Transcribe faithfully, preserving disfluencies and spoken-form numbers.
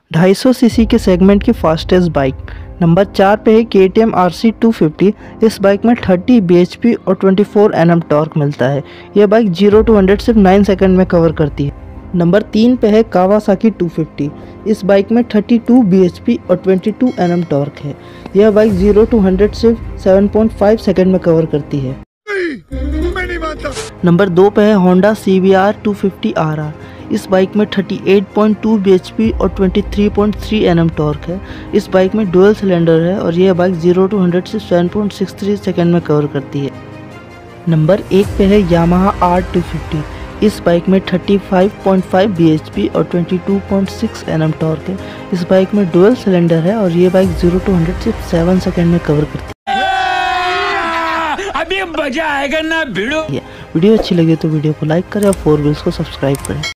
ढाई सौ सीसी के सेगमेंट की फास्टेस्ट बाइक। नंबर चार पे है K T M R C two fifty. इस बाइक में तीस बी एच पी और चौबीस एन एम टॉर्क मिलता है। यह बाइक जीरो टू हंड्रेड सिर्फ नौ सेकंड में कवर करती है। नंबर तीन पे है कावासाकी टू फिफ्टी। इस बाइक में बत्तीस बी एच पी और बाईस एन एम टॉर्क है। यह बाइक जीरो टू हंड्रेड सिर्फ सात पॉइंट पाँच सेकंड में कवर करती है। मैं नहीं मानता। नंबर दो पे है Honda C B R two fifty R R. इस बाइक में अड़तीस पॉइंट दो बी एच पी और तेईस पॉइंट तीन एन एम टॉर्क है। इस बाइक में डुअल सिलेंडर है और यह बाइक जीरो टू हंड्रेड से सात पॉइंट छह तीन सेकंड में कवर करती है। नंबर एक पे है यामाहा आर टू फिफ्टी। इस बाइक में पैंतीस पॉइंट पाँच बी एच पी और बाईस पॉइंट छह एन एम टॉर्क है। इस बाइक में डुअल सिलेंडर है और ये बाइक जीरो टू हंड्रेड सिर्फ सात सेकंड में कवर करती है। अभी मजा आएगा ना भिड़ो। वीडियो अच्छी लगी तो वीडियो को लाइक करें और फोर व्हील्स को सब्सक्राइब करें।